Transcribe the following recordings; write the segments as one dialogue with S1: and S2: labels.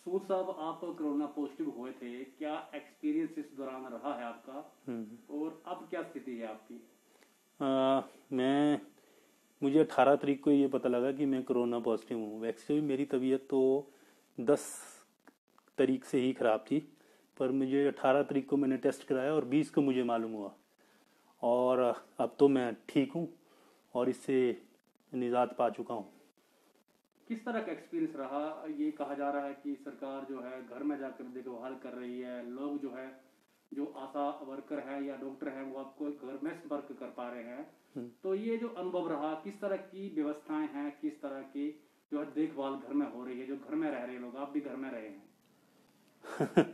S1: सूद साहब, आप corona positive हुए थे, क्या एक्सपीरियंस इस दौरान रहा है आपका और अब क्या स्थिति है आपकी?
S2: मुझे 18 तारीख को ये पता लगा कि मैं कोरोना पॉजिटिव हूँ। वैसे भी मेरी तबीयत तो 10 तारीख से ही ख़राब थी, पर मुझे 18 तारीख को मैंने टेस्ट कराया और 20 को मुझे मालूम हुआ, और अब तो मैं ठीक हूँ और इससे निजात पा चुका हूँ।
S1: किस तरह का एक्सपीरियंस रहा? ये कहा जा रहा है कि सरकार जो है घर में जाकर देखभाल कर रही है, लोग जो है जो आशा वर्कर है या डॉक्टर है वो आपको घर में संपर्क कर पा रहे हैं, तो ये जो अनुभव रहा, किस तरह की व्यवस्थाएं हैं, किस तरह की जो है देखभाल घर में हो रही है, जो घर में रह रहे लोग, आप भी घर में रहे हैं?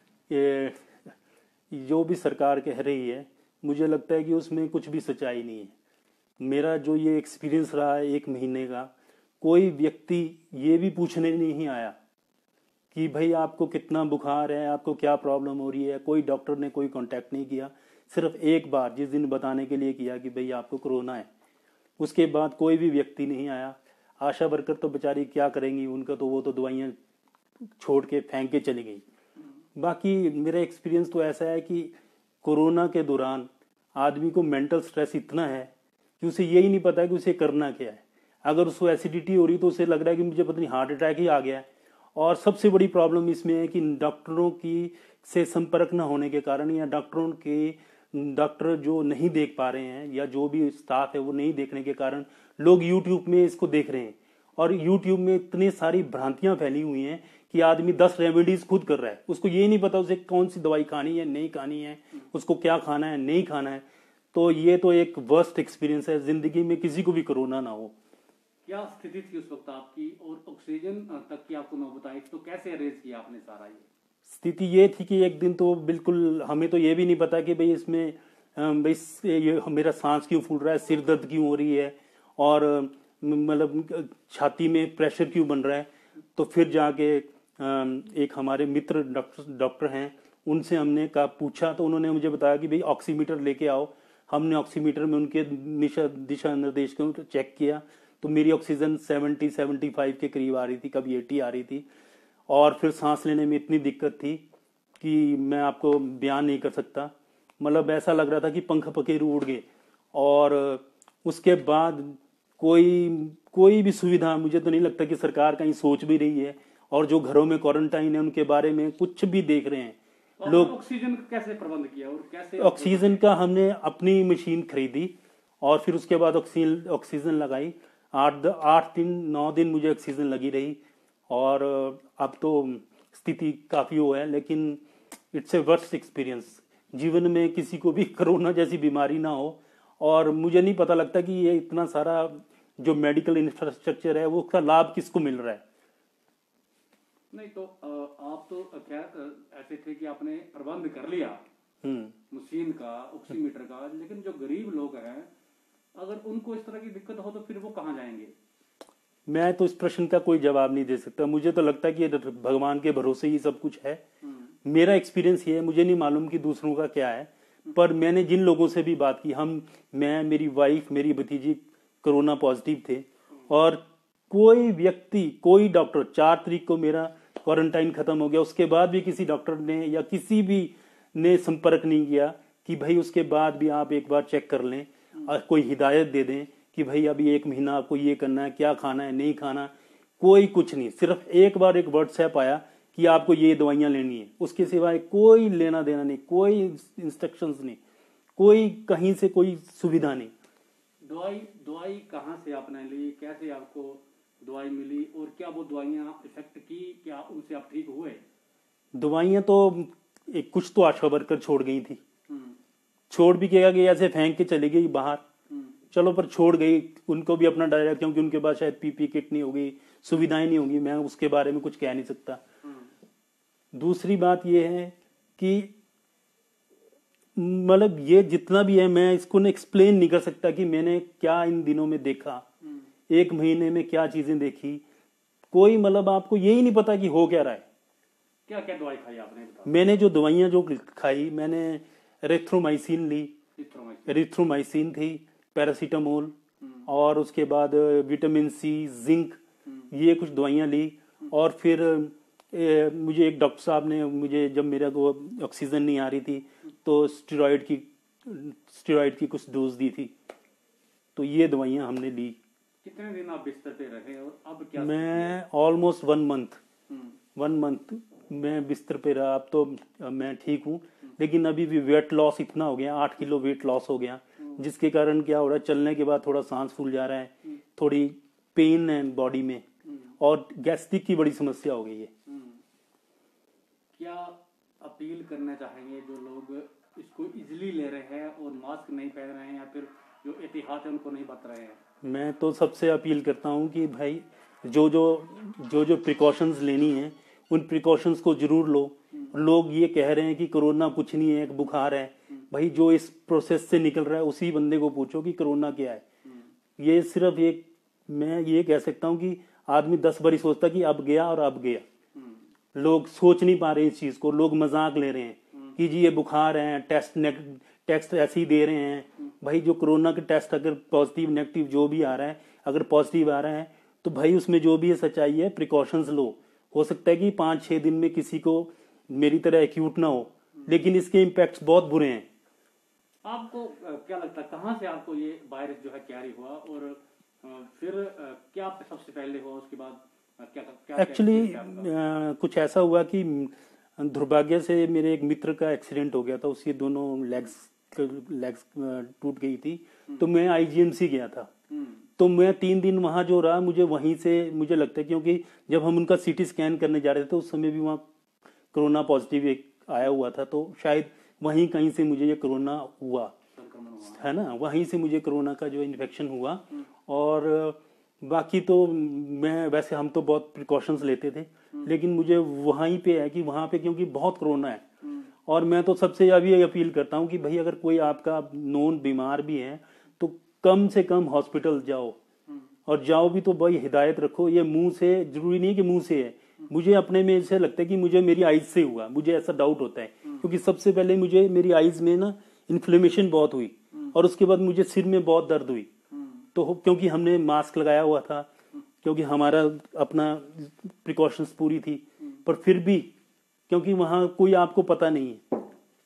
S2: ये जो भी सरकार कह रही है, मुझे लगता है कि उसमें कुछ भी सच्चाई नहीं है। मेरा जो ये एक्सपीरियंस रहा है 1 महीने का, कोई व्यक्ति ये भी पूछने नहीं आया कि भाई आपको कितना बुखार है, आपको क्या प्रॉब्लम हो रही है। कोई डॉक्टर ने कोई कांटेक्ट नहीं किया, सिर्फ एक बार जिस दिन बताने के लिए किया कि भाई आपको कोरोना है। उसके बाद कोई भी व्यक्ति नहीं आया। आशा वर्कर तो बेचारी क्या करेंगी, उनका तो वो तो दवाइयाँ छोड़ के फेंक के चली गई। बाकी मेरा एक्सपीरियंस तो ऐसा है कि कोरोना के दौरान आदमी को मेंटल स्ट्रेस इतना है कि उसे यही नहीं पता कि उसे करना क्या है। अगर उसको एसिडिटी हो रही तो उसे लग रहा है कि मुझे पता नहीं हार्ट अटैक ही आ गया है। और सबसे बड़ी प्रॉब्लम इसमें है कि डॉक्टरों की से संपर्क न होने के कारण, या डॉक्टर जो नहीं देख पा रहे हैं, या जो भी स्टाफ है वो नहीं देखने के कारण लोग यूट्यूब में इसको देख रहे हैं। और यूट्यूब में इतनी सारी भ्रांतियां फैली हुई हैं कि आदमी 10 रेमेडीज खुद कर रहा है। उसको ये नहीं पता उसे कौन सी दवाई खानी है, नहीं खानी है, उसको क्या खाना है, नहीं खाना है। तो ये तो एक वर्स्ट एक्सपीरियंस है। जिंदगी में किसी को भी कोरोना ना हो।
S1: क्या स्थिति थी उस वक्त आपकी, और ऑक्सीजन तक की आपको नौबत आई तो कैसे अरेंज किया आपने सारा? ये
S2: स्थिति ये थी कि एक दिन तो बिल्कुल हमें तो ये भी नहीं पता कि भाई इसमें भाई ये मेरा सांस क्यों फूल रहा है, सिर दर्द क्यों हो रही है, और मतलब छाती में प्रेशर क्यों बन रहा है। तो फिर जाके एक हमारे मित्र डॉक्टर हैं, उनसे हमने पूछा, तो उन्होंने मुझे बताया कि भाई ऑक्सीमीटर लेके आओ। हमने ऑक्सीमीटर में उनके दिशा निर्देश को चेक किया, तो मेरी ऑक्सीजन 70-75 के करीब आ रही थी, कभी 80 आ रही थी। और फिर सांस लेने में इतनी दिक्कत थी कि मैं आपको बयान नहीं कर सकता। मतलब ऐसा लग रहा था कि पंख पखेरु उड़ गए। और उसके बाद कोई भी सुविधा मुझे तो नहीं लगता कि सरकार कहीं सोच भी रही है, और जो घरों में क्वारंटाइन है उनके बारे में कुछ भी देख रहे हैं लोग।
S1: ऑक्सीजन का कैसे प्रबंध किया और कैसे?
S2: ऑक्सीजन का हमने अपनी मशीन खरीदी और फिर उसके बाद ऑक्सीजन लगाई। 9 दिन मुझे ऑक्सीजन लगी रही, और अब तो स्थिति काफ़ी हो है, लेकिन इट्स ए वर्स्ट एक्सपीरियंस। जीवन में किसी को भी कोरोना जैसी बीमारी ना हो। और मुझे नहीं पता लगता कि ये इतना सारा जो मेडिकल इंफ्रास्ट्रक्चर है वो उसका लाभ किसको मिल रहा है।
S1: नहीं तो आप तो खैर ऐसे थे कि आपने प्रबंध कर लिया मशीन का, ऑक्सीमीटर का, लेकिन जो गरीब लोग हैं अगर उनको इस तरह की दिक्कत हो तो फिर वो कहाँ जाएंगे?
S2: मैं तो इस प्रश्न का कोई जवाब नहीं दे सकता। मुझे तो लगता है कि भगवान के भरोसे ही सब कुछ है। मेरा एक्सपीरियंस ये है, मुझे नहीं मालूम कि दूसरों का क्या है, पर मैंने जिन लोगों से भी बात की, मैं, मेरी वाइफ, मेरी भतीजी कोरोना पॉजिटिव थे, और कोई व्यक्ति, कोई डॉक्टर, 4 तारीख को मेरा क्वारंटाइन खत्म हो गया, उसके बाद भी किसी डॉक्टर ने या किसी भी ने संपर्क नहीं किया कि भाई उसके बाद भी आप एक बार चेक कर लें और कोई हिदायत दे दें कि भाई अभी 1 महीना आपको ये करना है, क्या खाना है, नहीं खाना। कोई कुछ नहीं। सिर्फ एक बार एक व्हाट्सएप आया कि आपको ये दवाइयां लेनी है, उसके सिवाय कोई लेना देना नहीं, कोई इंस्ट्रक्शंस नहीं, कोई कहीं से कोई सुविधा नहीं।
S1: दवाई कहाँ से आपने ली, कैसे आपको दवाई मिली, और क्या वो दवाइयां इफेक्ट की, क्या उनसे आप ठीक हुए?
S2: दवाइयां तो कुछ तो आशा वर्कर छोड़ गई थी। छोड़ भी किया गया, ऐसे फेंक के चली गई बाहर, चलो, पर छोड़ गई। उनको भी अपना डर है, क्योंकि उनके पास शायद पीपी किट नहीं होगी, सुविधाएं नहीं होंगी। मैं उसके बारे में कुछ कह नहीं सकता। दूसरी बात यह है कि मतलब ये जितना भी है, मैं इसको ना एक्सप्लेन नहीं कर सकता कि मैंने क्या इन दिनों में देखा, 1 महीने में क्या चीजें देखी। कोई मतलब आपको यही नहीं पता कि हो क्या रहा है।
S1: क्या क्या दवाई खाई आपने?
S2: मैंने जो दवाइयां जो खाई, मैंने एरिथ्रोमाइसिन ली, एरिथ्रोमाइसिन थी, पैरासीटामोल, और उसके बाद विटामिन सी, जिंक, ये कुछ दवाइयां ली। और फिर मुझे एक डॉक्टर साहब ने मुझे, जब मेरा को ऑक्सीजन नहीं आ रही थी तो स्टेरॉइड की कुछ डोज दी थी। तो ये दवाइयाँ हमने ली।
S1: कितने दिन आप बिस्तर पे रहे और अब क्या?
S2: मैं ऑलमोस्ट 1 मंथ मैं बिस्तर पे रहा। अब तो मैं ठीक हूँ, लेकिन अभी भी वेट लॉस इतना हो गया, 8 किलो वेट लॉस हो गया, जिसके कारण क्या हो रहा है, चलने के बाद थोड़ा सांस फूल जा रहा है, थोड़ी पेन है बॉडी में, और गैस्ट्रिक की बड़ी समस्या हो गई है।
S1: क्या अपील करना चाहेंगे जो लोग इसको इजीली ले रहे हैं और मास्क नहीं पहन रहे हैं या फिर जो एहतियात है उनको नहीं बरत रहे हैं?
S2: मैं तो सबसे अपील करता हूँ कि भाई जो प्रिकॉशंस लेनी है उन प्रिकॉशंस को जरूर लो। लोग ये कह रहे हैं कि कोरोना कुछ नहीं है, एक बुखार है। भाई जो इस प्रोसेस से निकल रहा है उसी बंदे को पूछो कि कोरोना क्या है। ये सिर्फ एक, मैं ये कह सकता हूँ कि आदमी 10 बारी सोचता कि अब गया और अब गया। लोग सोच नहीं पा रहे इस चीज को, लोग मजाक ले रहे हैं कि जी ये बुखार है, टेस्ट ऐसे ही दे रहे हैं। भाई जो कोरोना के टेस्ट अगर पॉजिटिव नेगेटिव जो भी आ रहा है, अगर पॉजिटिव आ रहा है तो भाई उसमें जो भी है सच्चाई है, प्रिकॉशंस लो। हो सकता है कि 5-6 दिन में किसी को मेरी तरह एक्यूट ना हो, लेकिन इसके इम्पैक्ट्स बहुत बुरे हैं।
S1: आपको क्या लगता है कहाँ से आपको ये वायरस जो है कैरी हुआ और फिर क्या सबसे पहले हुआ, उसके बाद क्या
S2: एक्चुअली कुछ ऐसा हुआ कि दुर्भाग्य से मेरे एक मित्र का एक्सीडेंट हो गया था, उसकी दोनों लेग्स टूट गई थी। तो मैं आईजीएमसी गया था। तो मैं 3 दिन वहां जो रहा, मुझे वहीं से मुझे लगता है, क्योंकि जब हम उनका सीटी स्कैन करने जा रहे थे तो उस समय भी वहाँ कोरोना पॉजिटिव एक आया हुआ था। तो शायद वहीं कहीं से मुझे ये कोरोना हुआ है ना, वहीं से मुझे कोरोना का जो इन्फेक्शन हुआ। और बाकी तो मैं वैसे, हम तो बहुत प्रिकॉशंस लेते थे, लेकिन मुझे वहीं पे है कि वहाँ पे क्योंकि बहुत कोरोना है। और मैं तो सबसे अभी अपील करता हूँ कि भाई अगर कोई आपका नोन बीमार भी है तो कम से कम हॉस्पिटल जाओ, और जाओ भी तो भाई हिदायत रखो। ये मुंह से जरूरी नहीं है कि मुंह से है। मुझे अपने में ऐसे लगता है कि मुझे मेरी आईज से हुआ, मुझे ऐसा डाउट होता है, क्योंकि सबसे पहले मुझे मेरी आईज में ना इन्फ्लेमेशन बहुत हुई, और उसके बाद मुझे सिर में बहुत दर्द हुई। तो क्योंकि हमने मास्क लगाया हुआ था, क्योंकि हमारा अपना प्रिकॉशंस पूरी थी, पर फिर भी क्योंकि वहां कोई आपको पता नहीं है।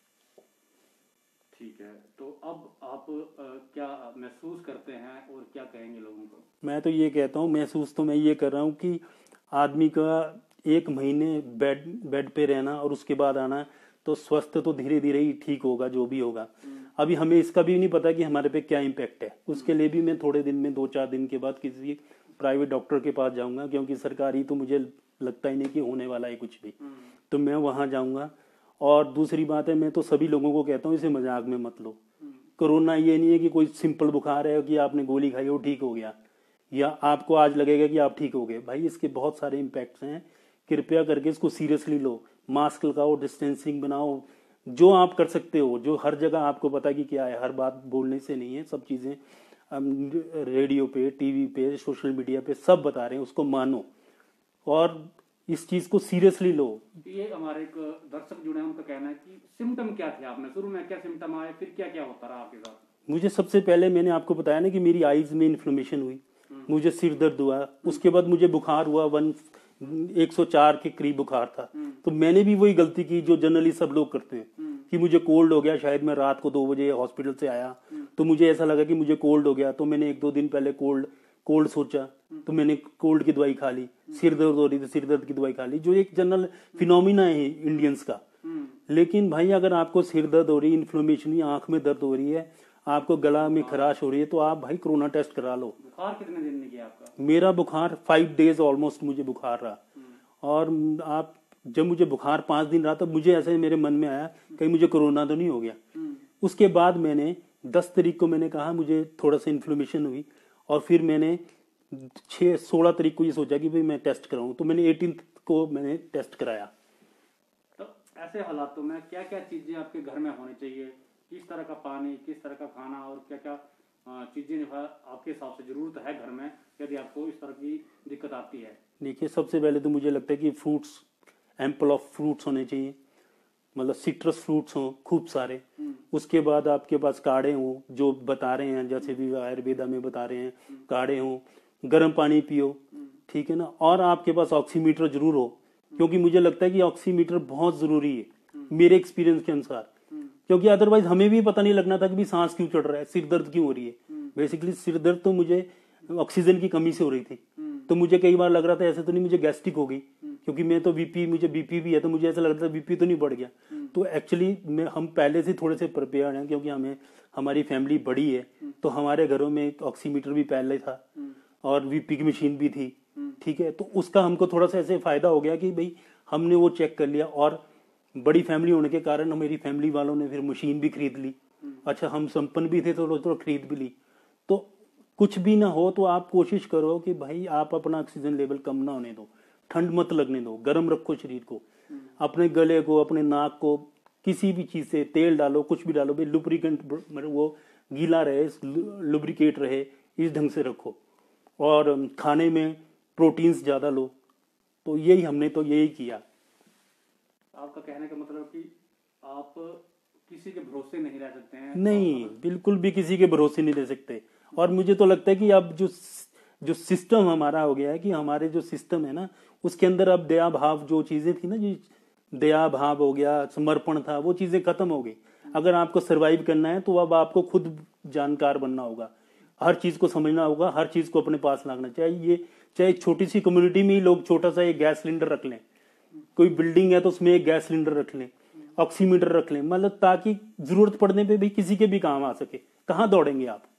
S1: ठीक है, तो अब आप क्या महसूस करते हैं और क्या कहेंगे लोगों को?
S2: मैं तो ये कहता हूँ, महसूस तो मैं ये कर रहा हूँ कि आदमी का 1 महीने बेड पे रहना और उसके बाद आना, तो स्वस्थ तो धीरे धीरे ही ठीक होगा जो भी होगा। अभी हमें इसका भी नहीं पता कि हमारे पे क्या इम्पैक्ट है। उसके लिए भी मैं थोड़े दिन में 2-4 दिन के बाद किसी प्राइवेट डॉक्टर के पास जाऊंगा, क्योंकि सरकारी तो मुझे लगता ही नहीं कि होने वाला है कुछ भी। तो मैं वहां जाऊंगा। और दूसरी बात है, मैं तो सभी लोगों को कहता हूँ इसे मजाक में मत लो। कोरोना ये नहीं है कि कोई सिंपल बुखार है कि आपने गोली खाई वो ठीक हो गया, या आपको आज लगेगा कि आप ठीक हो गए। भाई इसके बहुत सारे इम्पैक्ट्स हैं, कृपया करके इसको सीरियसली लो। मास्क लगाओ, डिस्टेंसिंग बनाओ, जो आप कर सकते हो, जो हर जगह आपको पता कि क्या है। हर बात बोलने से नहीं है, सब चीजें रेडियो पे, टीवी पे, सोशल मीडिया पे सब बता रहे हैं, उसको मानो और इस चीज को सीरियसली लो।
S1: ये हमारे एक दर्शक जुड़े हैं, उनका कहना है कि सिम्टम क्या थे, आपने शुरू में क्या सिम्टम आए, फिर क्या क्या होता रहा आपके साथ?
S2: मुझे सबसे पहले मैंने आपको बताया ना कि मेरी आईज में इन्फ्लेमेशन हुई, मुझे सिर दर्द हुआ, उसके बाद मुझे बुखार हुआ, 104 के करीब बुखार था। तो मैंने भी वही गलती की जो जनरली सब लोग करते हैं कि मुझे कोल्ड हो गया। शायद मैं रात को 2 बजे हॉस्पिटल से आया तो मुझे ऐसा लगा कि मुझे कोल्ड हो गया, तो मैंने 1-2 दिन पहले कोल्ड सोचा, तो मैंने कोल्ड की दवाई खा ली। सिर दर्द हो रही थी, सिर दर्द की दवाई खा ली, जो एक जनरल फिनोमिना है इंडियंस का। लेकिन भाई अगर आपको सिर दर्द हो रही है, इन्फ्लेमेशन हुई, आंख में दर्द हो रही है, आपको गला में खराश हो रही है, तो आप भाई कोरोना टेस्ट करा लो।
S1: बुखार कितने दिन में किया आपका?
S2: मेरा बुखार 5 डेज ऑलमोस्ट मुझे बुखार रहा। और आप जब मुझे बुखार 5 दिन रहा तो मुझे ऐसे मेरे मन में आया कहीं मुझे कोरोना तो नहीं हो गया। उसके बाद मैंने 10 तारीख को मैंने कहा मुझे थोड़ा सा इन्फ्लेमेशन हुई, और फिर मैंने 16 तारीख को ये सोचा कि भाई मैं टेस्ट कराऊं, तो मैंने 18 को मैंने टेस्ट कराया।
S1: तो ऐसे हालातों में क्या क्या चीजें आपके घर में होनी चाहिए, किस तरह का पानी, किस तरह का खाना और क्या क्या चीजें आपके हिसाब से जरूरत है घर में यदि आपको इस तरह की दिक्कत आती है?
S2: देखिए, सबसे पहले तो मुझे लगता है कि फ्रूट्स, एम्पल ऑफ फ्रूट्स होने चाहिए, मतलब सिट्रस फ्रूट्स हों खूब सारे। उसके बाद आपके पास काढ़े हों, जो बता रहे हैं जैसे भी आयुर्वेदा में बता रहे हैं, काढ़े हों, गर्म पानी पियो, ठीक है ना। और आपके पास ऑक्सीमीटर जरूर हो क्योंकि मुझे लगता है कि ऑक्सीमीटर बहुत जरूरी है मेरे एक्सपीरियंस के अनुसार, क्योंकि अदरवाइज हमें भी पता नहीं लगना था कि भी सांस क्यों चढ़ रहा है, सिर दर्द क्यों हो रही है। बेसिकली सिर दर्द तो मुझे ऑक्सीजन की कमी से हो रही थी, तो मुझे कई बार लग रहा था ऐसे तो नहीं मुझे गैस्ट्रिक हो गई, क्योंकि मैं तो मुझे बीपी भी है, तो मुझे ऐसा लग रहा था बीपी तो नहीं बढ़ गया। तो एक्चुअली हम पहले से थोड़े से प्रिपेयर हैं, क्योंकि हमारी फैमिली बड़ी है, तो हमारे घरों में ऑक्सीमीटर भी पहले था और बीपी की मशीन भी थी, ठीक है। तो उसका हमको थोड़ा सा ऐसे फायदा हो गया कि भाई हमने वो चेक कर लिया, और बड़ी फैमिली होने के कारण मेरी फैमिली वालों ने फिर मशीन भी खरीद ली। अच्छा, हम संपन्न भी थे तो खरीद भी ली। तो कुछ भी ना हो तो आप कोशिश करो कि भाई आप अपना ऑक्सीजन लेवल कम ना होने दो, ठंड मत लगने दो, गर्म रखो शरीर को, अपने गले को, अपने नाक को किसी भी चीज से तेल डालो, कुछ भी डालो, भाई लुब्रिकेंट मतलब वो गीला रहे, लुब्रिकेट रहे, इस ढंग से रखो। और खाने में प्रोटीन्स ज्यादा लो। तो यही हमने तो यही किया।
S1: आपका कहने का मतलब कि आप किसी के भरोसे नहीं रह सकते हैं?
S2: नहीं, बिल्कुल भी किसी के भरोसे नहीं रह सकते। और मुझे तो लगता है कि अब जो सिस्टम हमारा हो गया है, कि हमारे जो सिस्टम है ना, उसके अंदर अब दया भाव, जो चीजें थी ना, जो दया भाव हो गया, समर्पण था, वो चीजें खत्म हो गई। अगर आपको सरवाइव करना है तो अब आपको खुद जानकार बनना होगा, हर चीज को समझना होगा, हर चीज को अपने पास लाना चाहिए। चाहे छोटी सी कम्युनिटी में ही लोग छोटा सा एक गैस सिलेंडर रख लें, कोई बिल्डिंग है तो उसमें एक गैस सिलेंडर रख लें, ऑक्सीमीटर रख लें, मतलब ताकि जरूरत पड़ने पे भी किसी के भी काम आ सके। कहाँ दौड़ेंगे आप?